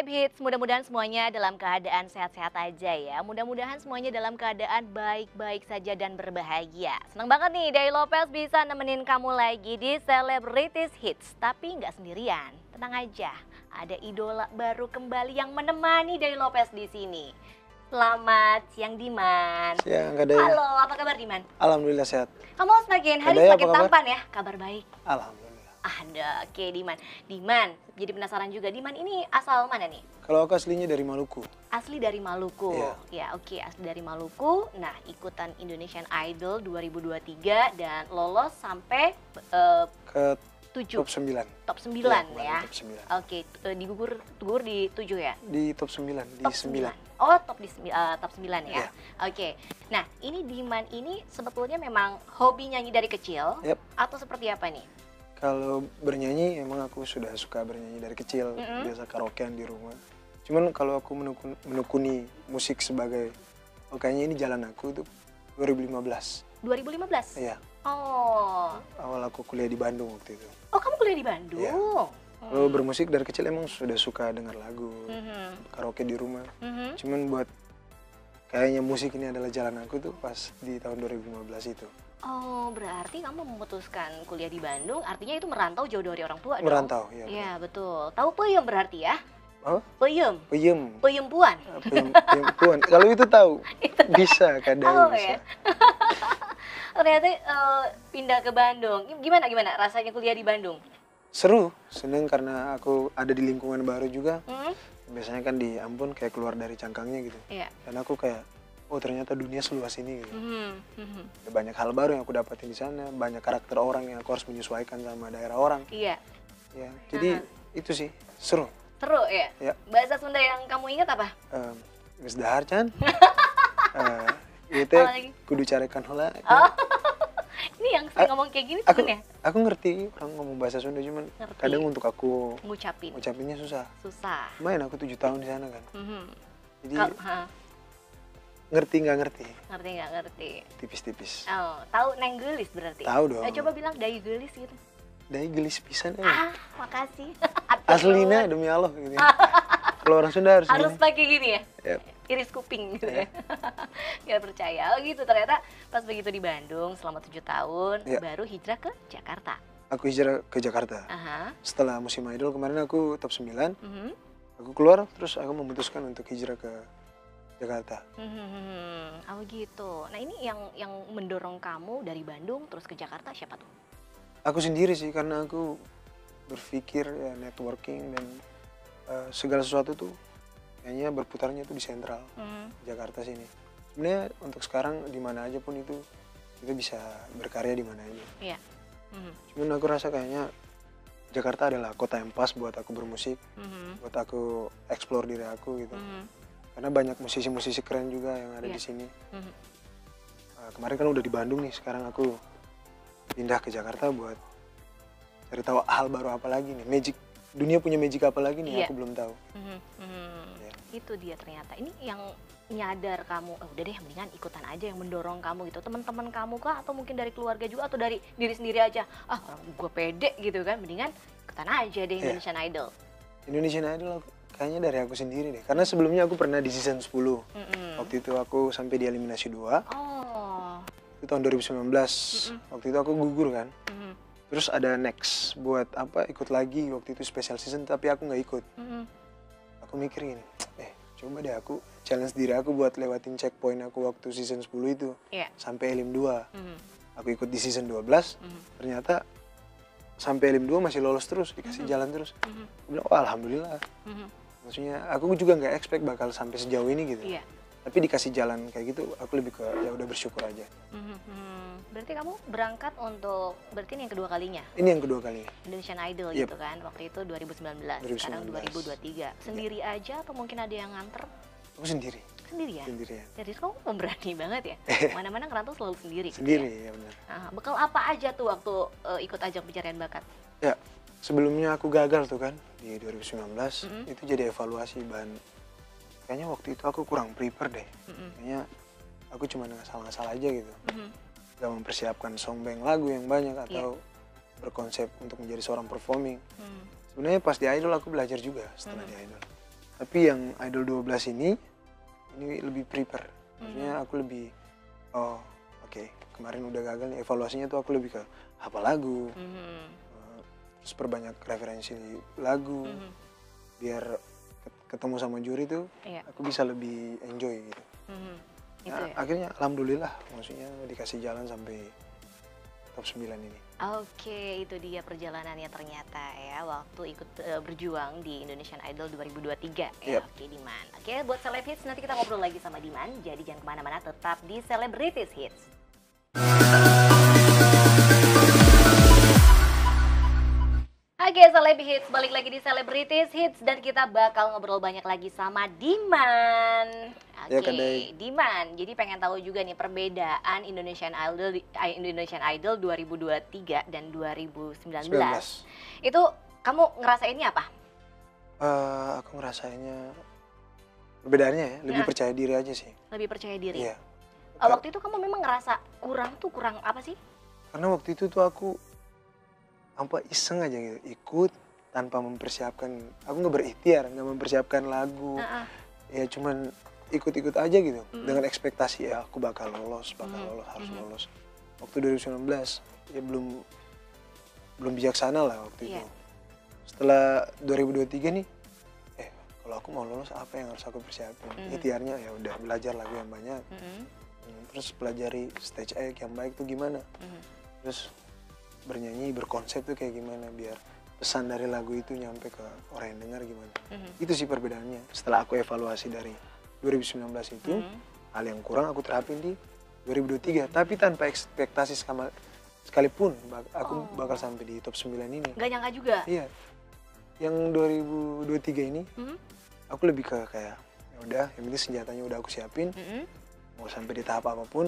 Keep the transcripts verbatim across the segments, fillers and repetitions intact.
Fame Hits, mudah-mudahan semuanya dalam keadaan sehat-sehat aja ya. Mudah-mudahan semuanya dalam keadaan baik-baik saja dan berbahagia. Senang banget nih Day Lopez bisa nemenin kamu lagi di Celebrities Hits. Tapi nggak sendirian, tenang aja. Ada idola baru kembali yang menemani Day Lopez di sini. Selamat siang Diman. Siang Kak Day. Halo, apa kabar Diman? Alhamdulillah sehat. Kamu semakin hari Kadaya, semakin tampan ya, kabar baik. Alhamdulillah. Ada, oke Diman. Diman, jadi penasaran juga, Diman ini asal mana nih? Kalau aku aslinya dari Maluku. Asli dari Maluku. Iya. Ya, oke, asli dari Maluku. Nah, ikutan Indonesian Idol dua ribu dua puluh tiga dan lolos sampai uh, Ke tujuh. top sembilan. Top sembilan Iya, ya. top sembilan. Oke, uh, digugur gugur di tujuh ya? Di top sembilan, di Top sembilan. Oh, top di sembi- uh, top sembilan ya. Iya. Oke. Nah, ini Diman ini sebetulnya memang hobi nyanyi dari kecil Yap. atau seperti apa nih? Kalau bernyanyi emang aku sudah suka bernyanyi dari kecil, Mm-mm. biasa karaokean di rumah. Cuman kalau aku menekun- menekuni musik sebagai, oh kayaknya ini jalan aku itu dua ribu lima belas. dua ribu lima belas? Iya, Oh. awal aku kuliah di Bandung waktu itu. Oh, kamu kuliah di Bandung? Iya. Kalau bermusik dari kecil emang sudah suka dengar lagu, Mhm. karaoke di rumah. Mhm. Cuman buat kayaknya musik ini adalah jalan aku tuh pas di tahun dua ribu lima belas itu. Oh, berarti kamu memutuskan kuliah di Bandung, artinya itu merantau jauh dari orang tua dong? Merantau, iya. Iya, betul. Tahu peyem berarti ya? Oh, Peyem, peyem. peyempuan. Peyem, peyempuan. Kalau itu tahu, bisa kadang Tahu bisa. ya? Ternyata eh, pindah ke Bandung. Gimana gimana rasanya kuliah di Bandung? Seru, seneng karena aku ada di lingkungan baru juga. Hmm? Biasanya kan di Ambon kayak keluar dari cangkangnya gitu. Iya. Dan aku kayak, oh ternyata dunia seluas ini gitu. Mhm, mhm. Ada banyak hal baru yang aku dapatin di sana, banyak karakter orang yang aku harus menyesuaikan sama daerah orang. Iya. Ya, jadi itu sih seru. Seru ya? Ya. Bahasa Sunda yang kamu ingat apa? Um, Geus dahar can. Eh, Itu Apa lagi? kudu carekan heula. Oh. Ini yang sering A- ngomong kayak gini Aku temen ya? aku ngerti orang ngomong bahasa Sunda cuman Ngerti. kadang untuk aku Ngucapin. ngucapinnya susah. Susah. Lumayan aku tujuh tahun di sana kan. Mhm. Jadi Kal- ha, ngerti nggak ngerti, ngerti nggak ngerti? tipis-tipis. Oh, tahu neng gelis berarti? Tahu dong. Eh, coba bilang dayu gelis gitu. Dari gelis pisan eh. Ah, makasih. Aslinya demi Allah gitu. Ya. Kalau orang Sunda harus, Harus gini. pakai gini ya? Yap. Iris kuping gitu Iya. ya. Gak percaya. Oh gitu, ternyata pas begitu di Bandung selama tujuh tahun, Iya. baru hijrah ke Jakarta. Aku hijrah ke Jakarta. Aha. Setelah musim idol kemarin aku top sembilan, Mhm. aku keluar terus aku memutuskan untuk hijrah ke Jakarta. Mhm. Oh gitu. Nah ini yang yang mendorong kamu dari Bandung terus ke Jakarta siapa tuh? Aku sendiri sih karena aku berpikir ya networking dan eh, segala sesuatu tuh kayaknya berputarnya tuh di sentral Mhm. Jakarta sini. Sebenarnya untuk sekarang di mana aja pun itu kita bisa berkarya di mana aja. Iya. Mhm. Cuman aku rasa kayaknya Jakarta adalah kota yang pas buat aku bermusik, Mhm. buat aku explore diri aku gitu. Mhm. Karena banyak musisi-musisi keren juga yang ada Iya. di sini. Mhm. Eh, kemarin kan udah di Bandung nih, sekarang aku pindah ke Jakarta buat cari tahu hal baru apa lagi nih, magic. Dunia punya magic apa lagi nih, Iya. aku belum tahu. Mhm. Mhm. Ya. Itu dia ternyata. Ini yang nyadar kamu, oh, udah deh mendingan ikutan aja yang mendorong kamu gitu. Teman-teman kamu kah atau mungkin dari keluarga juga atau dari diri sendiri aja? Ah, orang gue pede gitu kan, mendingan ikutan aja deh Iya. Indonesian Idol. Indonesian Idol aku- kayaknya dari aku sendiri deh. Karena sebelumnya aku pernah di season sepuluh. Mm-mm. Waktu itu aku sampai di eliminasi dua. Oh. Itu tahun dua ribu sembilan belas. Mm-mm. Waktu itu aku gugur kan. Mhm. Terus ada next buat apa ikut lagi waktu itu special season tapi aku nggak ikut. Mhm. Aku mikir gini, eh coba deh aku challenge diri aku buat lewatin checkpoint aku waktu season sepuluh itu Iya. sampai elim dua. Mhm. Aku ikut di season dua belas, Mhm. ternyata sampai elim dua masih lolos terus, dikasih Mhm. jalan terus. Mhm. Aku bilang, oh alhamdulillah. Mhm. Maksudnya aku juga nggak expect bakal sampai sejauh ini gitu. Iya. Tapi dikasih jalan kayak gitu, aku lebih ke ya udah bersyukur aja. Mhm. Mhm. Berarti kamu berangkat untuk berarti ini yang kedua kalinya Ini yang kedua kalinya. Indonesian Idol Yep. gitu kan waktu itu dua ribu sembilan belas, dua ribu sekarang sembilan dua belas. ribu dua puluh tiga. Sendiri aja atau mungkin ada yang nganter? Aku sendiri, Sendiri ya? sendirian. Jadi kamu pemberani banget ya? Mana-mana ngerantau selalu sendiri. gitu Sendiri ya? ya benar. Nah, bekal apa aja tuh waktu eh, ikut ajang pencarian bakat? Ya, sebelumnya aku gagal tuh kan di dua ribu sembilan belas, Mhm. itu jadi evaluasi bahan. Kayaknya waktu itu aku kurang prepare deh. Mhm. Kayaknya aku cuma ngasal-ngasal aja gitu. Mhm. Gak mempersiapkan songbank lagu yang banyak atau berkonsep untuk menjadi seorang performing. Hmm. Sebenarnya pas di Idol aku belajar juga setelah Mhm. di Idol. Tapi yang Idol dua belas ini, ini lebih prepare. Maksudnya aku lebih, oh oke okay, kemarin udah gagal nih, evaluasinya tuh aku lebih ke hafal lagu, mm-hmm. uh, terus perbanyak referensi lagu, mm-hmm. biar ketemu sama juri tuh yeah. aku bisa lebih enjoy gitu. Mm-hmm. Nah, itu ya? Akhirnya alhamdulillah, maksudnya dikasih jalan sampai top sembilan ini. Oke, itu dia perjalanannya ternyata ya waktu ikut uh, berjuang di Indonesian Idol dua ribu dua puluh tiga ya. Yep. Oke Diman. Oke, buat Celeb Hits nanti kita ngobrol lagi sama Diman. Jadi jangan kemana-mana, tetap di Celebrities Hits. Oke, Celeb Hits, balik lagi di Celebrities Hits dan kita bakal ngobrol banyak lagi sama Diman. Oke, okay. Ya, Diman, jadi pengen tahu juga nih perbedaan Indonesian Idol Indonesian Idol dua ribu dua puluh tiga dan dua ribu sembilan belas. Itu kamu ngerasainnya apa? Uh, aku ngerasainnya perbedaannya ya, lebih nah. percaya diri aja sih. Lebih percaya diri? Iya. Uh, waktu itu kamu memang ngerasa kurang tuh, kurang apa sih? Karena waktu itu tuh aku apa iseng aja gitu, ikut tanpa mempersiapkan, aku nggak berikhtiar, nggak mempersiapkan lagu. Uh -uh. Ya cuman ikut-ikut aja gitu, mm. dengan ekspektasi ya aku bakal lolos, bakal mm. lolos, harus mm. lolos. Waktu dua ribu sembilan belas ya belum belum bijaksana lah waktu yeah. itu. Setelah dua ribu dua puluh tiga nih, eh kalau aku mau lolos apa yang harus aku persiapin? Mm. Ikhtiarnya ya udah belajar lagu yang banyak, mm. terus pelajari stage act yang baik tuh gimana, mm. terus bernyanyi berkonsep tuh kayak gimana biar pesan dari lagu itu nyampe ke orang yang dengar gimana. Mm. Itu sih perbedaannya. Setelah aku evaluasi dari dua ribu sembilan belas itu, mm-hmm. hal yang kurang aku terapin di dua ribu dua puluh tiga, tapi tanpa ekspektasi sama sekalipun aku oh. bakal sampai di top sembilan ini. Gak nyangka juga? Iya. Yang dua ribu dua puluh tiga ini, mm-hmm. aku lebih ke kayak, ya udah, yang penting senjatanya udah aku siapin, mm-hmm. mau sampai di tahap apapun,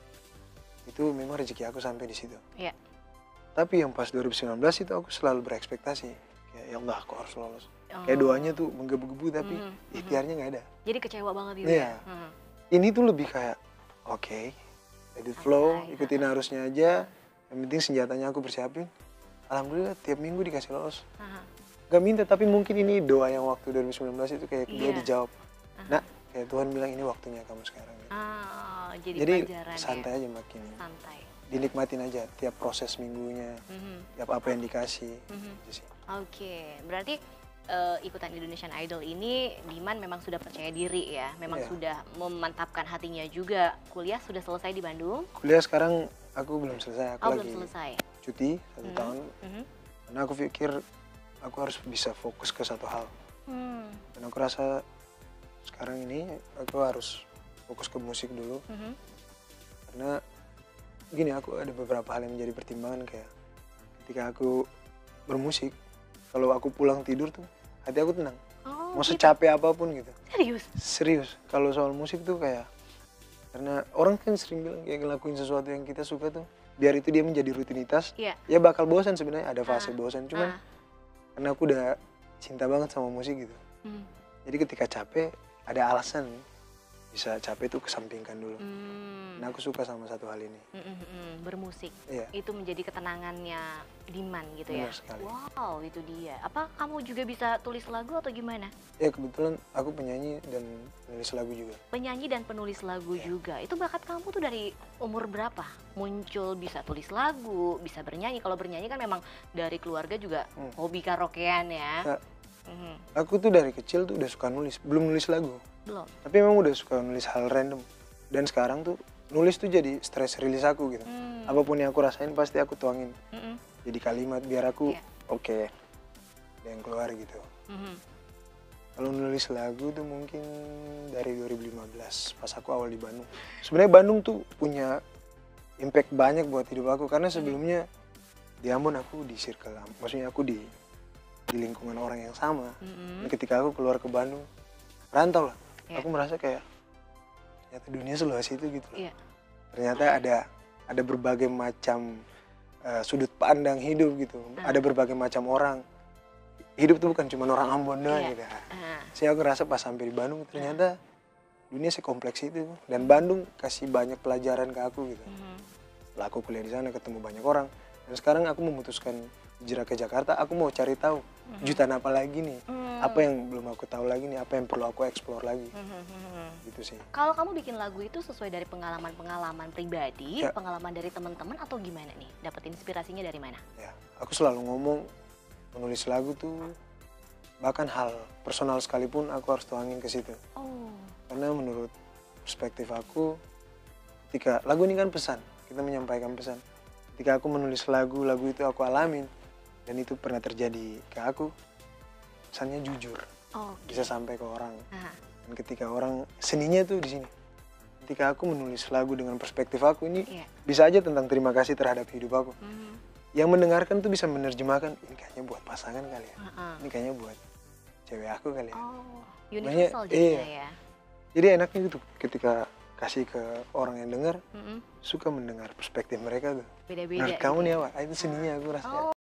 itu memang rezeki aku sampai di situ. Yeah. Tapi yang pas dua ribu sembilan belas itu aku selalu berekspektasi, kayak ya Allah aku harus lolos. Oh. Kayak doanya tuh menggebu-gebu tapi mm-hmm. ikhtiarnya nggak ada. Jadi kecewa banget gitu ya? Mm-hmm. Ini tuh lebih kayak, oke, okay, let it flow, okay. ikutin arusnya aja. Yang penting senjatanya aku persiapin. Alhamdulillah tiap minggu dikasih lolos. Uh-huh. Gak minta, tapi mungkin ini doa yang waktu dua ribu sembilan belas itu kayak yeah. dia dijawab. Uh-huh. Nah, kayak Tuhan bilang ini waktunya kamu sekarang. Oh, jadi jadi ya? santai aja makin. Santai. Dinikmatin aja tiap proses minggunya, mm-hmm. tiap apa yang dikasih. Mm-hmm. Oke, okay. Berarti uh, ikutan Indonesian Idol ini Diman memang sudah percaya diri ya, memang yeah. sudah memantapkan hatinya juga. Kuliah sudah selesai di Bandung? Kuliah sekarang aku belum selesai, aku oh, lagi belum selesai. cuti satu mm-hmm. tahun. Mm-hmm. Karena aku pikir aku harus bisa fokus ke satu hal. Mm. Dan aku rasa sekarang ini aku harus fokus ke musik dulu. Mm-hmm. Karena gini, aku ada beberapa hal yang menjadi pertimbangan kayak ketika aku bermusik, kalau aku pulang tidur tuh hati aku tenang. Oh, mau gitu? Secapek apapun gitu. Serius? Serius. Kalau soal musik tuh kayak, karena orang kan sering bilang kayak ngelakuin sesuatu yang kita suka tuh, biar itu dia menjadi rutinitas, yeah. ya bakal bosan sebenarnya, ada fase ah. bosan. Cuman ah. karena aku udah cinta banget sama musik gitu. Hmm. Jadi ketika capek, ada alasan bisa capek tuh kesampingkan dulu. Hmm. Nah aku suka sama satu hal ini. Mm-mm, bermusik. Iya. Itu menjadi ketenangannya Diman gitu ya. Benar sekali. Wow, itu dia. Apa kamu juga bisa tulis lagu atau gimana? Ya kebetulan aku penyanyi dan penulis lagu juga. Penyanyi dan penulis lagu ya. juga. Itu bakat kamu tuh dari umur berapa? Muncul bisa tulis lagu, bisa bernyanyi. Kalau bernyanyi kan memang dari keluarga juga hmm. hobi karaokean ya. Nah, mm-hmm. aku tuh dari kecil tuh udah suka nulis. Belum nulis lagu. Belum. Tapi memang udah suka nulis hal random. Dan sekarang tuh nulis tuh jadi stress release aku gitu. Hmm. Apapun yang aku rasain pasti aku tuangin. Mm-mm. Jadi kalimat biar aku yeah. oke, okay, ada yang keluar gitu. Mm-hmm. Kalau nulis lagu tuh mungkin dari dua ribu lima belas pas aku awal di Bandung. Sebenarnya Bandung tuh punya impact banyak buat hidup aku karena sebelumnya mm-hmm. di Ambon aku di circle, maksudnya aku di di lingkungan orang yang sama. Mm-hmm. Dan ketika aku keluar ke Bandung, rantau lah. Yeah. Aku merasa kayak ternyata dunia seluas itu gitu loh. Yeah. Ternyata ada ada berbagai macam uh, sudut pandang hidup gitu. Uh. Ada berbagai macam orang. Hidup tuh bukan cuma orang Ambon doang yeah. gitu. Uh. Saya aku ngerasa pas sampai di Bandung ternyata uh. dunia sekompleks itu. Dan Bandung kasih banyak pelajaran ke aku gitu. Uh. Setelah aku kuliah di sana ketemu banyak orang. Dan sekarang aku memutuskan hijrah ke Jakarta, aku mau cari tahu mm-hmm. jutaan apa lagi nih, mm. apa yang belum aku tahu lagi nih, apa yang perlu aku explore lagi, mm-hmm. gitu sih. Kalau kamu bikin lagu itu sesuai dari pengalaman-pengalaman pribadi, ya. pengalaman dari teman-teman atau gimana nih? Dapat inspirasinya dari mana? Ya, aku selalu ngomong menulis lagu tuh bahkan hal personal sekalipun aku harus tuangin ke situ. Oh. Karena menurut perspektif aku, ketika lagu ini kan pesan, kita menyampaikan pesan. Ketika aku menulis lagu, lagu itu aku alamin dan itu pernah terjadi ke aku, pesannya jujur, oh, okay. bisa sampai ke orang. Aha. Dan ketika orang seninya tuh di sini. Ketika aku menulis lagu dengan perspektif aku ini, yeah. bisa aja tentang terima kasih terhadap hidup aku. Mm-hmm. Yang mendengarkan tuh bisa menerjemahkan, ini kayaknya buat pasangan kali ya, uh-uh. ini kayaknya buat cewek aku kali ya. Oh, universal juga iya. ya. Jadi enaknya gitu ketika kasih ke orang yang dengar, mm-hmm. suka mendengar perspektif mereka tuh. Beda-beda. Menurut kamu nih apa? Itu seninya aku rasa. Oh.